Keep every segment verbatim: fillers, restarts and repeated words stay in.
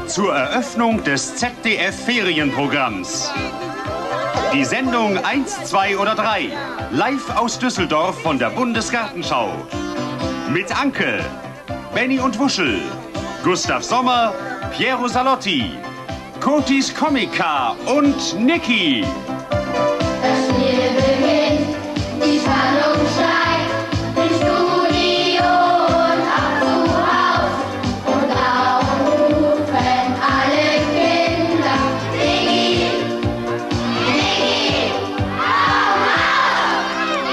zur Eröffnung des Z D F-Ferienprogramms. Die Sendung eins, zwei oder drei, live aus Düsseldorf von der Bundesgartenschau. Mit Anke, Benny und Wuschel, Gustav Sommer, Piero Salotti, Kotis Comica und Niki. Das Spiel beginnt, die Spannung steigt, im Studio und auch zu Haus. Und auch rufen alle Kinder, Niki, Niki, hau, hau!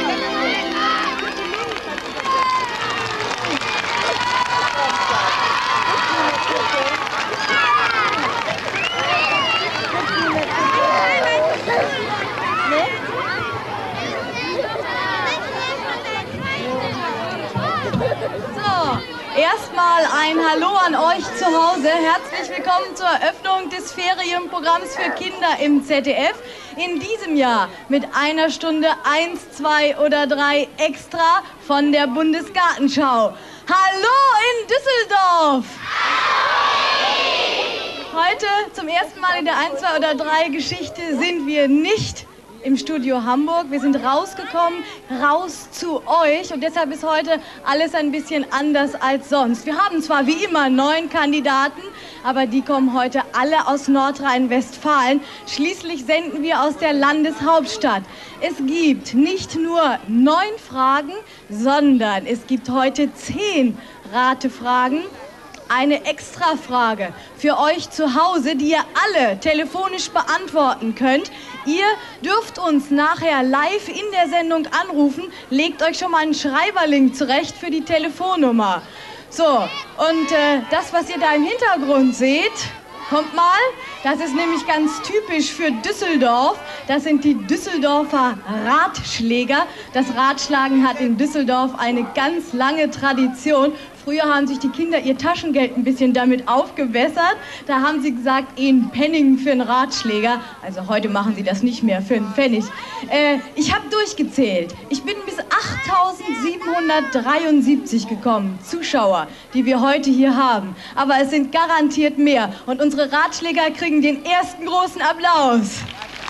So, erstmal ein Hallo an euch zu Hause. Herzlich willkommen zur Eröffnung des Ferienprogramms für Kinder im Z D F. In diesem Jahr mit einer Stunde eins, zwei oder drei extra von der Bundesgartenschau. Hallo in Düsseldorf! Heute zum ersten Mal in der eins, zwei oder drei Geschichte sind wir nicht im Studio Hamburg. Wir sind rausgekommen, raus zu euch und deshalb ist heute alles ein bisschen anders als sonst. Wir haben zwar wie immer neun Kandidaten, aber die kommen heute alle aus Nordrhein-Westfalen. Schließlich senden wir aus der Landeshauptstadt. Es gibt nicht nur neun Fragen, sondern es gibt heute zehn Ratefragen. Eine Extrafrage für euch zu Hause, die ihr alle telefonisch beantworten könnt. Ihr dürft uns nachher live in der Sendung anrufen. Legt euch schon mal einen Schreiberling zurecht für die Telefonnummer. So, und äh, das, was ihr da im Hintergrund seht, kommt mal, das ist nämlich ganz typisch für Düsseldorf. Das sind die Düsseldorfer Ratschläger. Das Ratschlagen hat in Düsseldorf eine ganz lange Tradition. Früher haben sich die Kinder ihr Taschengeld ein bisschen damit aufgewässert. Da haben sie gesagt, ein Penning für einen Ratschläger. Also heute machen sie das nicht mehr für einen Pfennig. Äh, ich habe durchgezählt. Ich bin bis achttausendsiebenhundertdreiundsiebzig gekommen, Zuschauer, die wir heute hier haben. Aber es sind garantiert mehr. Und unsere Ratschläger kriegen den ersten großen Applaus.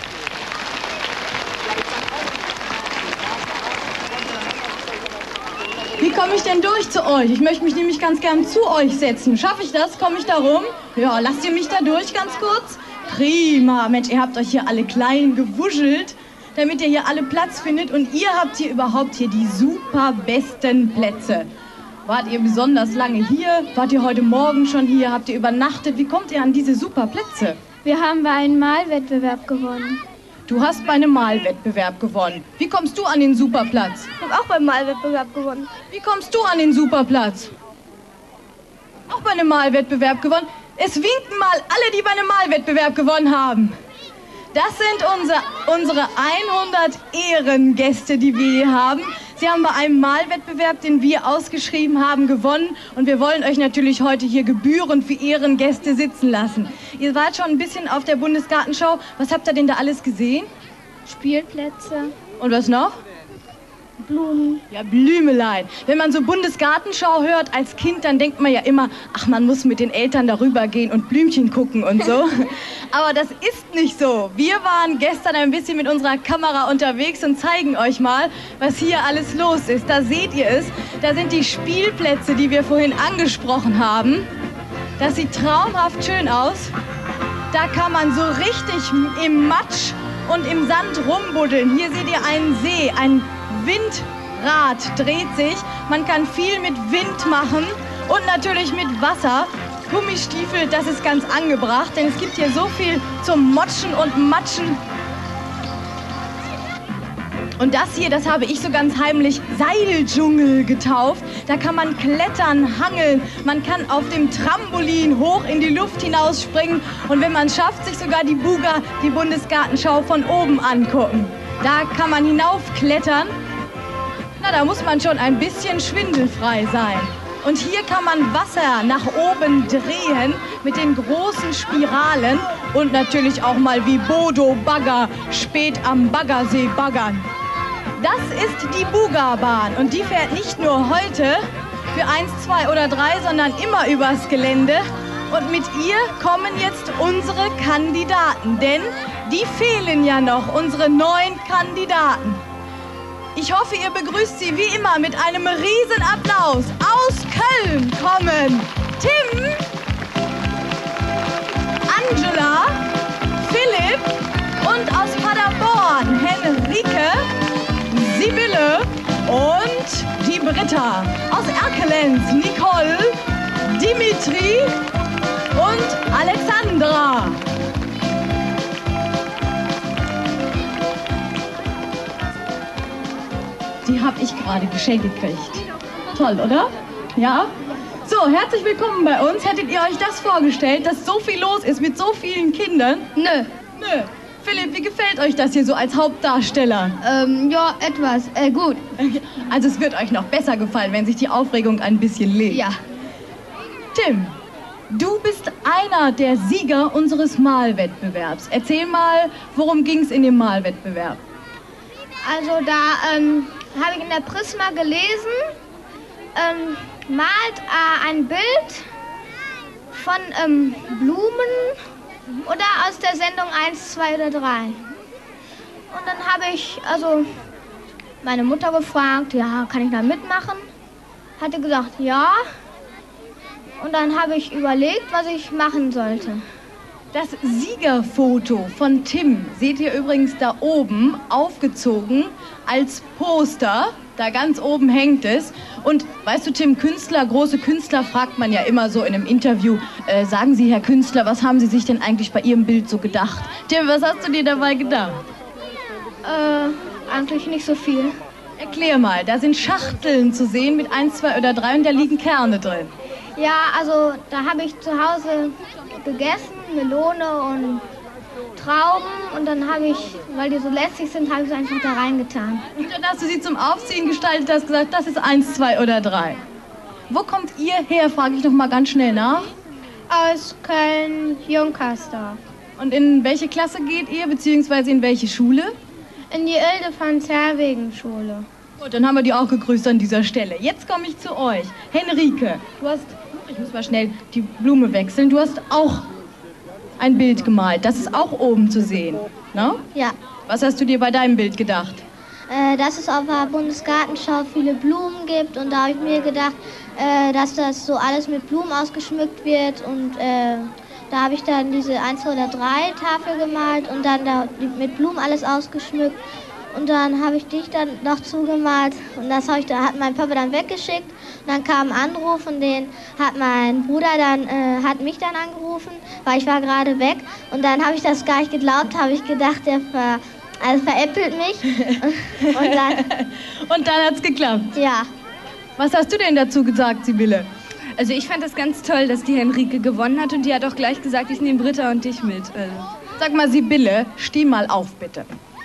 Wie komme ich denn durch zu euch? Ich möchte mich nämlich ganz gern zu euch setzen. Schaffe ich das? Komme ich da rum? Ja, lasst ihr mich da durch ganz kurz? Prima. Mensch, ihr habt euch hier alle klein gewuschelt, damit ihr hier alle Platz findet. Und ihr habt hier überhaupt hier die super besten Plätze. Wart ihr besonders lange hier? Wart ihr heute Morgen schon hier? Habt ihr übernachtet? Wie kommt ihr an diese super Plätze? Wir haben bei einem Malwettbewerb gewonnen. Du hast bei einem Malwettbewerb gewonnen. Wie kommst du an den Superplatz? Ich habe auch beim Malwettbewerb gewonnen. Wie kommst du an den Superplatz? Auch bei einem Malwettbewerb gewonnen. Es winken mal alle, die bei einem Malwettbewerb gewonnen haben. Das sind unsere, unsere hundert Ehrengäste, die wir hier haben. Sie haben bei einem Malwettbewerb, den wir ausgeschrieben haben, gewonnen. Und wir wollen euch natürlich heute hier gebührend für Ehrengäste sitzen lassen. Ihr wart schon ein bisschen auf der Bundesgartenschau. Was habt ihr denn da alles gesehen? Spielplätze. Und was noch? Blumen. Ja, Blümelein. Wenn man so Bundesgartenschau hört als Kind, dann denkt man ja immer, ach, man muss mit den Eltern darüber gehen und Blümchen gucken und so. Aber das ist nicht so. Wir waren gestern ein bisschen mit unserer Kamera unterwegs und zeigen euch mal, was hier alles los ist. Da seht ihr es. Da sind die Spielplätze, die wir vorhin angesprochen haben. Das sieht traumhaft schön aus. Da kann man so richtig im Matsch und im Sand rumbuddeln. Hier seht ihr einen See, ein Windrad dreht sich. Man kann viel mit Wind machen und natürlich mit Wasser. Gummistiefel, das ist ganz angebracht, denn es gibt hier so viel zum Motschen und Matschen. Und das hier, das habe ich so ganz heimlich Seildschungel getauft. Da kann man klettern, hangeln, man kann auf dem Trampolin hoch in die Luft hinausspringen und wenn man es schafft, sich sogar die Buga, die Bundesgartenschau von oben angucken. Da kann man hinaufklettern. Na, da muss man schon ein bisschen schwindelfrei sein. Und hier kann man Wasser nach oben drehen mit den großen Spiralen und natürlich auch mal wie Bodo Bagger spät am Baggersee baggern. Das ist die Buga-Bahn und die fährt nicht nur heute für eins, zwei oder drei, sondern immer übers Gelände. Und mit ihr kommen jetzt unsere Kandidaten, denn die fehlen ja noch, unsere neun Kandidaten. Ich hoffe, ihr begrüßt sie wie immer mit einem riesen Applaus. Aus Köln kommen Tim, Angela, Philipp und aus Paderborn Henrike, Sibylle und die Britta. Aus Erkelenz Nicole, Dimitri und Alexandra. Die habe ich gerade geschenkt gekriegt. Toll, oder? Ja? So, herzlich willkommen bei uns. Hättet ihr euch das vorgestellt, dass so viel los ist mit so vielen Kindern? Nö. Nö. Philipp, wie gefällt euch das hier so als Hauptdarsteller? Ähm, ja, etwas. Äh, gut. Also es wird euch noch besser gefallen, wenn sich die Aufregung ein bisschen legt. Ja. Tim, du bist einer der Sieger unseres Malwettbewerbs. Erzähl mal, worum ging es in dem Malwettbewerb? Also da ähm, habe ich in der Prisma gelesen, ähm, malt äh, ein Bild von ähm, Blumen oder aus der Sendung eins, zwei oder drei. Und dann habe ich also meine Mutter gefragt, ja, kann ich da mitmachen? Hatte gesagt, ja. Und dann habe ich überlegt, was ich machen sollte. Das Siegerfoto von Tim seht ihr übrigens da oben aufgezogen als Poster. Da ganz oben hängt es. Und weißt du, Tim, Künstler, große Künstler fragt man ja immer so in einem Interview, äh, sagen Sie, Herr Künstler, was haben Sie sich denn eigentlich bei Ihrem Bild so gedacht? Tim, was hast du dir dabei gedacht? Äh, eigentlich nicht so viel. Erklär mal, da sind Schachteln zu sehen mit eins, zwei oder drei und da liegen Kerne drin. Ja, also da habe ich zu Hause gegessen, Melone und Trauben und dann habe ich, weil die so lässig sind, habe ich sie einfach da reingetan. Und dann hast du sie zum Aufziehen gestaltet, hast gesagt, das ist eins, zwei oder drei. Wo kommt ihr her, frage ich noch mal ganz schnell nach. Aus Köln-Junkersdorf. Und in welche Klasse geht ihr, beziehungsweise in welche Schule? In die Ilde von Zerwegen-Schule. Gut, dann haben wir die auch gegrüßt an dieser Stelle. Jetzt komme ich zu euch. Henrike, du hast, ich muss mal schnell die Blume wechseln, du hast auch ein Bild gemalt. Das ist auch oben zu sehen, ne? Ja. Was hast du dir bei deinem Bild gedacht? Äh, dass es auf der Bundesgartenschau viele Blumen gibt und da habe ich mir gedacht, äh, dass das so alles mit Blumen ausgeschmückt wird und äh, da habe ich dann diese eins, zwei oder drei Tafel gemalt und dann da mit Blumen alles ausgeschmückt. Und dann habe ich dich dann noch zugemalt und das habe ich, da hat mein Papa dann weggeschickt. Und dann kam ein Anruf und den hat mein Bruder dann, äh, hat mich dann angerufen, weil ich war gerade weg. Und dann habe ich das gar nicht geglaubt, habe ich gedacht, der ver, also veräppelt mich. Und, und dann, und dann hat es geklappt. Ja. Was hast du denn dazu gesagt, Sibylle? Also ich fand das ganz toll, dass die Henrike gewonnen hat und die hat auch gleich gesagt, ich nehme Britta und dich mit. Also. Sag mal, Sibylle, steh mal auf, bitte.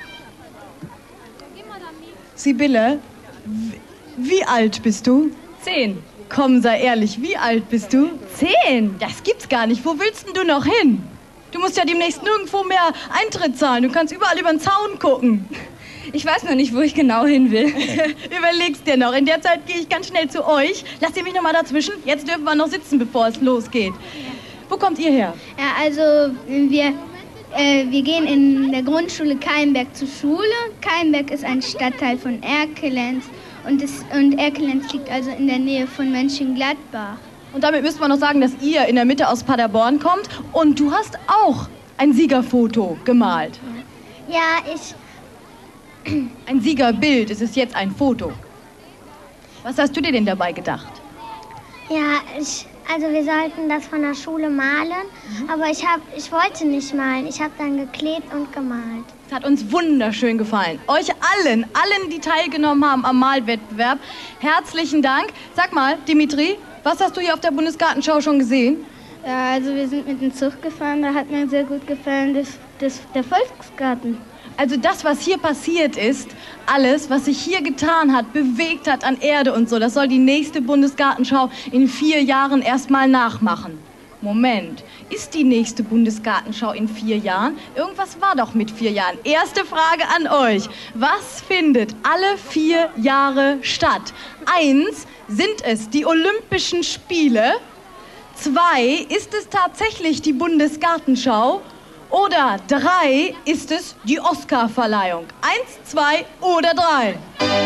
Sibylle, wie alt bist du? Zehn. Komm, sei ehrlich, wie alt bist du? Zehn? Das gibt's gar nicht. Wo willst denn du noch hin? Du musst ja demnächst nirgendwo mehr Eintritt zahlen. Du kannst überall über den Zaun gucken. Ich weiß noch nicht, wo ich genau hin will. Überlegst dir noch. In der Zeit gehe ich ganz schnell zu euch. Lasst ihr mich noch mal dazwischen? Jetzt dürfen wir noch sitzen, bevor es losgeht. Wo kommt ihr her? Ja, also wir, äh, wir gehen in der Grundschule Keilenberg zur Schule. Keilenberg ist ein Stadtteil von Erkelenz und, es, und Erkelenz liegt also in der Nähe von Mönchengladbach. Und damit müsste man noch sagen, dass ihr in der Mitte aus Paderborn kommt und du hast auch ein Siegerfoto gemalt. Ja, ich... Ein Siegerbild, es ist jetzt ein Foto. Was hast du dir denn dabei gedacht? Ja, ich, also wir sollten das von der Schule malen, mhm. aber ich, hab, ich wollte nicht malen. Ich habe dann geklebt und gemalt. Es hat uns wunderschön gefallen. Euch allen, allen, die teilgenommen haben am Malwettbewerb, herzlichen Dank. Sag mal, Dimitri, was hast du hier auf der Bundesgartenschau schon gesehen? Ja, also wir sind mit dem Zug gefahren, da hat mir sehr gut gefallen, das, das, der Volksgarten. Also das, was hier passiert ist, alles, was sich hier getan hat, bewegt hat an Erde und so, das soll die nächste Bundesgartenschau in vier Jahren erstmal nachmachen. Moment, ist die nächste Bundesgartenschau in vier Jahren? Irgendwas war doch mit vier Jahren. Erste Frage an euch. Was findet alle vier Jahre statt? Eins, sind es die Olympischen Spiele? zwei, ist es tatsächlich die Bundesgartenschau? Oder drei, ist es die Oscarverleihung? Eins, zwei oder drei?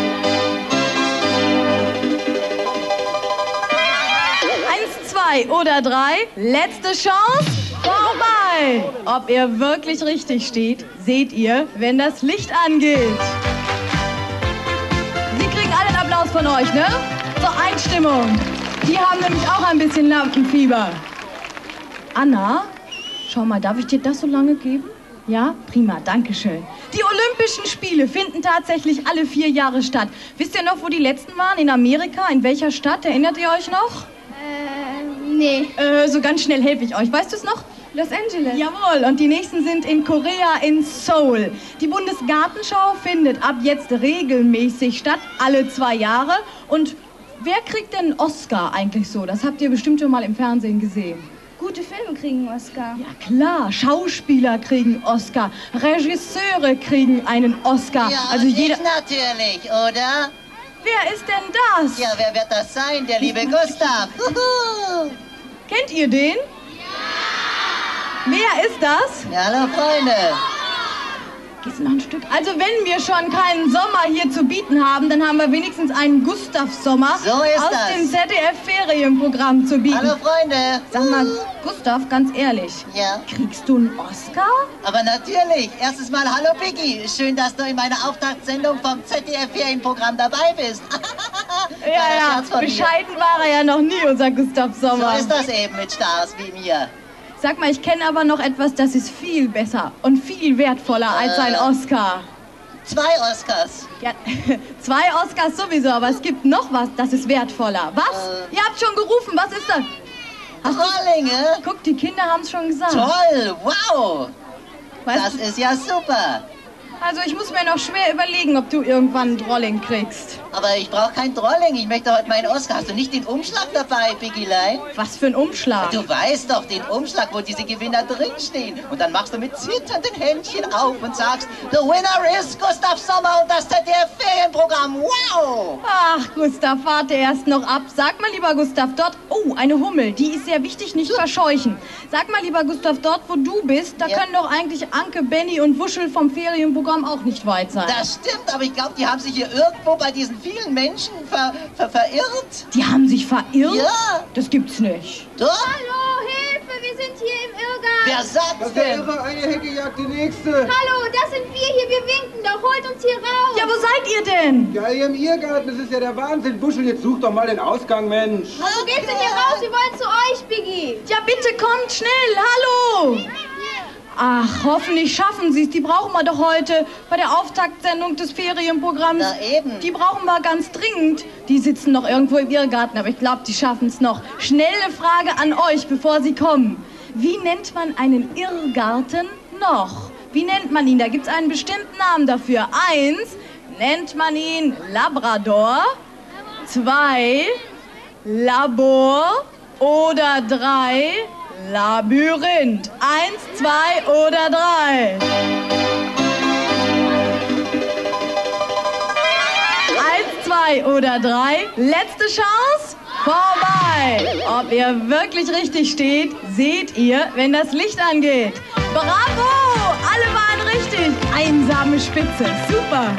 Eins, zwei oder drei, letzte Chance, vorbei! Ob ihr wirklich richtig steht, seht ihr, wenn das Licht angeht. Sie kriegen alle einen Applaus von euch, ne? Zur Einstimmung. Die haben nämlich auch ein bisschen Lampenfieber. Anna, schau mal, darf ich dir das so lange geben? Ja, prima, danke schön. Die Olympischen Spiele finden tatsächlich alle vier Jahre statt. Wisst ihr noch, wo die letzten waren? In Amerika? In welcher Stadt? Erinnert ihr euch noch? Äh, nee. Äh, so ganz schnell helfe ich euch. Weißt du es noch? Los Angeles. Jawohl, und die nächsten sind in Korea, in Seoul. Die Bundesgartenschau findet ab jetzt regelmäßig statt, alle zwei Jahre. Und wer kriegt denn einen Oscar eigentlich so? Das habt ihr bestimmt schon mal im Fernsehen gesehen. Gute Filme kriegen einen Oscar. Ja klar, Schauspieler kriegen Oscar, Regisseure kriegen einen Oscar. Ja, also jeder. ich natürlich, oder? Wer ist denn das? Ja, wer wird das sein? Der liebe Gustav. Huhu. Kennt ihr den? Ja! Wer ist das? Ja, hallo Freunde. Geht's noch ein Stück? Also wenn wir schon keinen Sommer hier zu bieten haben, dann haben wir wenigstens einen Gustav-Sommer So ist aus das. dem Z D F-Ferienprogramm zu bieten. Hallo Freunde. Sag mal, Gustav, ganz ehrlich, Ja, kriegst du einen Oscar? aber natürlich. Erstes Mal hallo Biggie. Schön, dass du in meiner Auftaktsendung vom Z D F-Ferienprogramm dabei bist. Ja, ja, bescheiden war er ja noch nie, unser Gustav So Sommer. ist das eben mit Stars wie mir. Sag mal, ich kenne aber noch etwas, das ist viel besser und viel wertvoller als ein Äh. Oscar. Zwei Oscars. Ja, zwei Oscars sowieso, aber es gibt noch was, das ist wertvoller. Was? Äh. Ihr habt schon gerufen, was ist das? Hast du... Trollinge. Guck, die Kinder haben es schon gesagt. Toll, wow. Weißt Das du, ist ja super. also ich muss mir noch schwer überlegen, ob du irgendwann einen Drolling kriegst. Aber ich brauche kein Trolling. Ich möchte heute meinen Oscar. Hast du nicht den Umschlag dabei, Biggielein? Was für ein Umschlag. Du weißt doch, den Umschlag, wo diese Gewinner drinstehen. Und dann machst du mit zitternden Händchen auf und sagst, the winner is Gustav Sommer und das Z D F-Ferienprogramm. Wow! Ach, Gustav, warte erst noch ab. Sag mal, lieber Gustav, dort... Oh, eine Hummel, die ist sehr wichtig, nicht verscheuchen. Sag mal, lieber Gustav, dort, wo du bist, da Ja. können doch eigentlich Anke, Benny und Wuschel vom Ferienprogramm auch nicht weit sein. Das stimmt, aber ich glaube, die haben sich hier irgendwo bei diesen vielen Menschen ver ver verirrt. Die haben sich verirrt? Ja. Das gibt's nicht. Doch? Hallo, Hilfe, wir sind hier im Irrgarten. Wer sagt's Das ist der denn? Irre, eine Hecke jagt die nächste. Hallo, das sind wir hier, wir winken doch, holt uns hier raus. Ja, wo seid ihr denn? Ja, hier im Irrgarten, das ist ja der Wahnsinn. Buschel, jetzt such doch mal den Ausgang, Mensch. Wo geht's denn hier raus? Wir wollen zu euch, Biggie. Ja, bitte kommt schnell, hallo! Ach, hoffentlich schaffen sie es. Die brauchen wir doch heute bei der Auftaktsendung des Ferienprogramms. Na eben. Die brauchen wir ganz dringend. Die sitzen noch irgendwo im Irrgarten, aber ich glaube, die schaffen es noch. Schnelle Frage an euch, bevor sie kommen. Wie nennt man einen Irrgarten noch? Wie nennt man ihn? Da gibt es einen bestimmten Namen dafür. Eins, nennt man ihn Labrador. Zwei, Labor. Oder drei, Labyrinth. Eins, zwei oder drei. Eins, zwei oder drei. Letzte Chance. Vorbei. Ob ihr wirklich richtig steht, seht ihr, wenn das Licht angeht. Bravo! Alle waren richtig. Einsame Spitze. Super.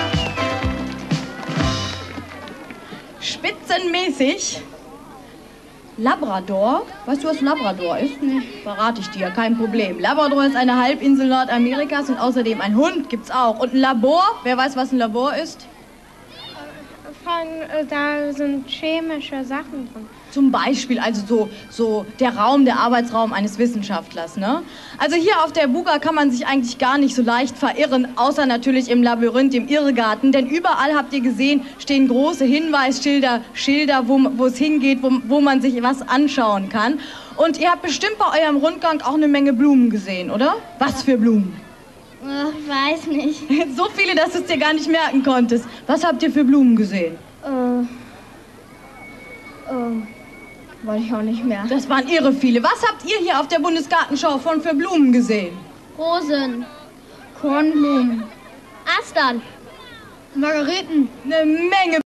Spitzenmäßig. Labrador? Weißt du, was Labrador ist? Nee. Verrate ich dir, kein Problem. Labrador ist eine Halbinsel Nordamerikas und außerdem ein Hund gibt's auch. Und ein Labor? Wer weiß, was ein Labor ist? Von, äh, da sind chemische Sachen drin. Zum Beispiel, also so, so der Raum, der Arbeitsraum eines Wissenschaftlers, ne? Also hier auf der Buga kann man sich eigentlich gar nicht so leicht verirren, außer natürlich im Labyrinth, im Irrgarten, denn überall, habt ihr gesehen, stehen große Hinweisschilder, Schilder, wo, wo es hingeht, wo, wo man sich was anschauen kann. Und ihr habt bestimmt bei eurem Rundgang auch eine Menge Blumen gesehen, oder? Was für Blumen? Ich weiß nicht. So viele, dass du es dir gar nicht merken konntest. Was habt ihr für Blumen gesehen? Äh, äh, weiß ich auch nicht mehr. Das waren irre viele. Was habt ihr hier auf der Bundesgartenschau von für Blumen gesehen? Rosen, Kornblumen, Astern, Margeriten. Eine Menge